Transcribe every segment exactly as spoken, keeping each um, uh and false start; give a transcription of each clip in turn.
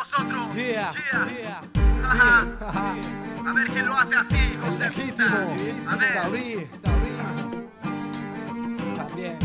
vosotros. Yeah, Yeah. yeah, Ajá. sí. A ver quién lo hace así, hijos Es de legítimo. puta. A ver. Tauri, Tauri. También.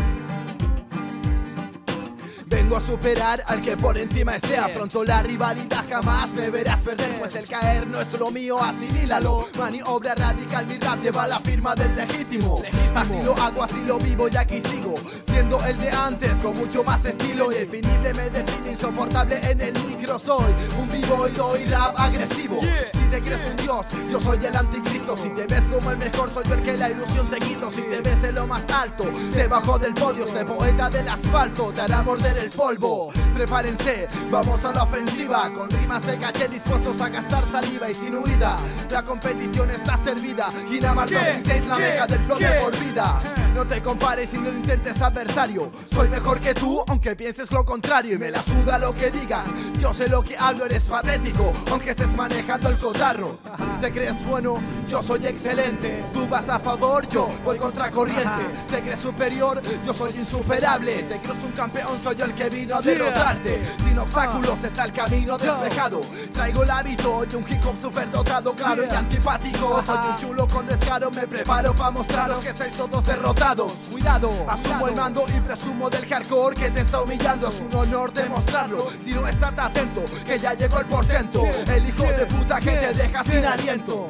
Vengo a superar al que por encima esté. Afronto la rivalidad, jamás me verás perder. Pues el caer no es lo mío, asimílalo. Maniobra radical, mi rap lleva la firma del legítimo. Así lo hago, así lo vivo y aquí sigo. Siendo el de antes, con mucho más estilo. Indefinible me define, insoportable en el micro. Soy un vivo y doy rap agresivo. Si te crees un dios, yo soy el anticristo. Si te ves como el mejor, soy yo el que la ilusión te quito. Si te ves en lo más alto, debajo del podio, este poeta del asfalto te hará morder el polvo. Prepárense, vamos a la ofensiva. Con rimas de caché dispuestos a gastar saliva y sin huida. La competición está servida. Ginamar dos mil seis, la meca del flow de por vida. No te compares y no lo intentes adversario. Soy mejor que tú, aunque pienses lo contrario. Y me la suda lo que digan. Yo sé lo que hablo, eres patético, aunque estés manejando el cotarro. Te crees bueno, yo soy excelente. Tú vas a favor, yo voy contra corriente. Te crees superior, yo soy insuperable. Te crees un campeón, soy yo el que vino a derrotarte. Sin obstáculos está el camino despejado. Traigo el hábito y un hip hop superdotado, claro y antipático. Soy un chulo con descaro, me preparo para mostraros que estáis todos derrotados. Cuidado, asumo el mando y presumo del hardcore que te está humillando. Es un honor demostrarlo, si no estás atento, que ya llegó el portento. El hijo de puta que te deja sin aliento.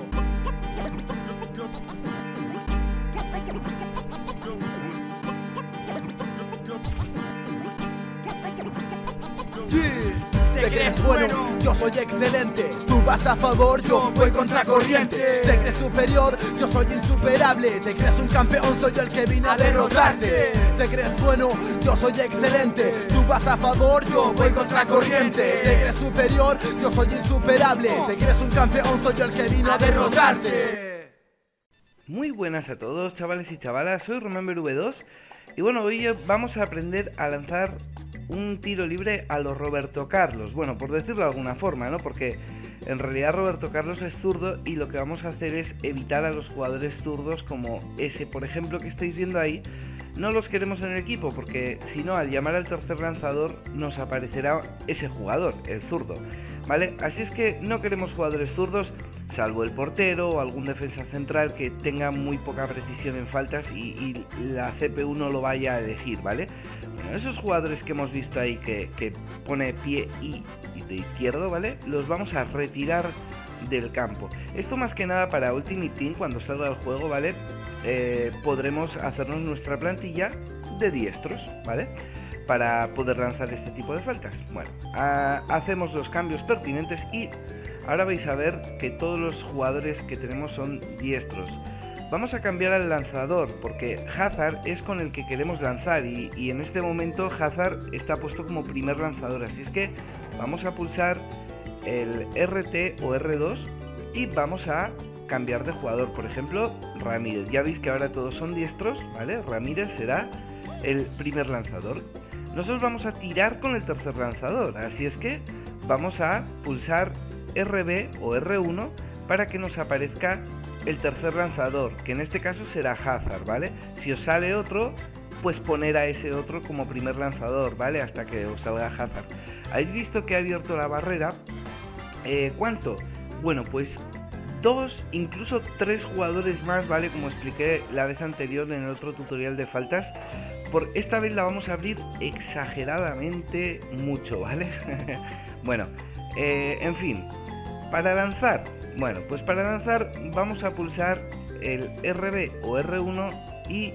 Te crees bueno, yo soy excelente. Tú vas a favor, yo voy contra corriente. Te crees superior, yo soy insuperable. Te crees un campeón, soy yo el que vino a derrotarte. Te crees bueno, yo soy excelente. Tú vas a favor, yo voy contra corriente. Te crees superior, yo soy insuperable. Te crees un campeón, soy yo el que vino a derrotarte. Muy buenas a todos, chavales y chavalas, soy Remember V dos. Y bueno, hoy vamos a aprender a lanzar un tiro libre a los Roberto Carlos. Bueno, por decirlo de alguna forma, ¿no? Porque en realidad Roberto Carlos es zurdo y lo que vamos a hacer es evitar a los jugadores zurdos como ese, por ejemplo, que estáis viendo ahí. No los queremos en el equipo porque si no, al llamar al tercer lanzador nos aparecerá ese jugador, el zurdo, ¿vale? Así es que no queremos jugadores zurdos, salvo el portero o algún defensa central que tenga muy poca precisión en faltas y, y la C P U no lo vaya a elegir, ¿vale? Bueno, esos jugadores que hemos visto ahí que, que pone pie y, y de izquierdo, ¿vale? Los vamos a retirar del campo. Esto más que nada para Ultimate Team, cuando salga el juego, ¿vale? Eh, podremos hacernos nuestra plantilla de diestros, ¿vale? Para poder lanzar este tipo de faltas. Bueno, a, hacemos los cambios pertinentes y ahora vais a ver que todos los jugadores que tenemos son diestros. Vamos a cambiar al lanzador porque Hazard es con el que queremos lanzar y, y en este momento Hazard está puesto como primer lanzador, así es que vamos a pulsar el R T o R dos y vamos a cambiar de jugador. Por ejemplo, Ramírez, ya veis que ahora todos son diestros, ¿vale? Ramírez será el primer lanzador. Nosotros vamos a tirar con el tercer lanzador, así es que vamos a pulsar R B o R uno para que nos aparezca el tercer lanzador, que en este caso será Hazard, ¿vale? Si os sale otro, pues poner a ese otro como primer lanzador, ¿vale? Hasta que os salga Hazard. ¿Habéis visto que ha abierto la barrera? Eh, ¿Cuánto? Bueno, pues dos, incluso tres jugadores más, ¿vale? Como expliqué la vez anterior en el otro tutorial de faltas. Por esta vez la vamos a abrir exageradamente mucho, ¿vale? Bueno, eh, en fin, para lanzar, bueno, pues para lanzar vamos a pulsar el R B o R uno y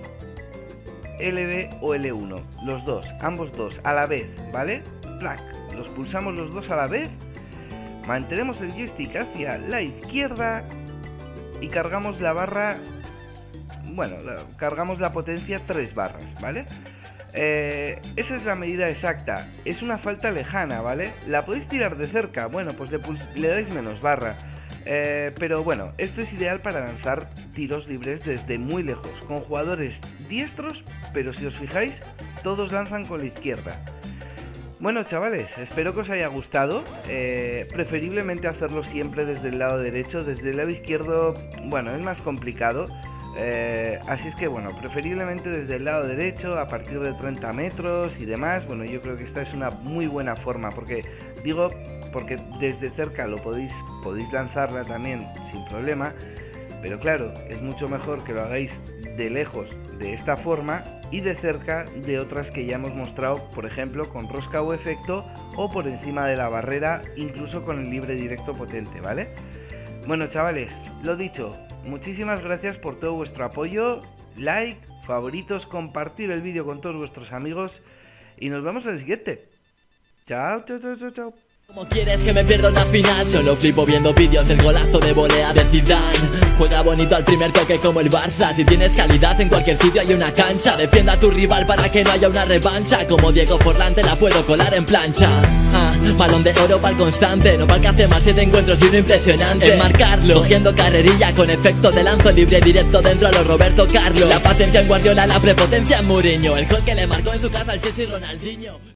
L B o L uno, los dos, ambos dos, a la vez, ¿vale? Plac, los pulsamos los dos a la vez, mantenemos el joystick hacia la izquierda y cargamos la barra, bueno, la, cargamos la potencia tres barras, ¿vale? Eh, esa es la medida exacta, es una falta lejana, ¿vale? La podéis tirar de cerca, bueno, pues le, le dais menos barra. Eh, pero bueno, esto es ideal para lanzar tiros libres desde muy lejos, con jugadores diestros, pero si os fijáis, todos lanzan con la izquierda. Bueno, chavales, espero que os haya gustado, eh, preferiblemente hacerlo siempre desde el lado derecho, desde el lado izquierdo, bueno, es más complicado. Eh, así es que bueno, preferiblemente desde el lado derecho a partir de treinta metros y demás. Bueno, yo creo que esta es una muy buena forma porque, digo, porque desde cerca lo podéis, podéis lanzarla también sin problema, pero claro, es mucho mejor que lo hagáis de lejos de esta forma y de cerca de otras que ya hemos mostrado, por ejemplo con rosca o efecto, o por encima de la barrera, incluso con el libre directo potente, ¿vale? Bueno, chavales, lo dicho, muchísimas gracias por todo vuestro apoyo, like, favoritos, compartir el vídeo con todos vuestros amigos y nos vemos en el siguiente. Chao, chao, chao, chao, chao. ¿Cómo quieres que me pierda una final? Solo flipo viendo vídeos del golazo de volea de Zidane. Juega bonito al primer toque como el Barça. Si tienes calidad en cualquier sitio hay una cancha. Defienda a tu rival para que no haya una revancha. Como Diego Forlán te la puedo colar en plancha. Ah, balón de oro pa'l constante. No pa'l que hace más siete encuentros y uno impresionante. En marcarlo, cogiendo carrerilla con efecto de lanzo libre directo dentro a los Roberto Carlos. La paciencia en Guardiola, la prepotencia en Mourinho. El gol que le marcó en su casa al Chelsea Ronaldinho.